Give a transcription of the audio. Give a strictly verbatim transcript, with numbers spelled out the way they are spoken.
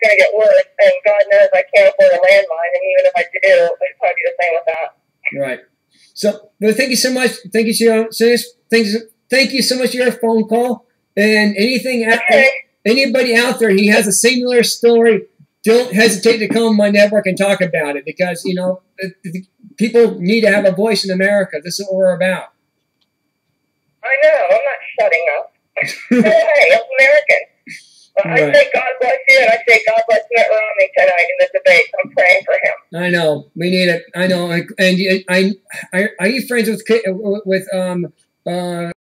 going to get worse, and God knows I can't afford a landmine, and even if I do, it'd probably be the same with that. Right. So, well, thank you so much. Thank you, so Thank you, thank you so much for your phone call. And anything, Okay. anybody out there, he has a similar story, don't hesitate to come on my network and talk about it, because, you know, people need to have a voice in America. This is what we're about. I know. I'm not shutting up. No way. I'm American. Well, I Right. say God bless you, and I say God bless Mitt Romney tonight in the debate. I'm praying for him. I know. We need it. I know. And I, I, are you friends with with um uh?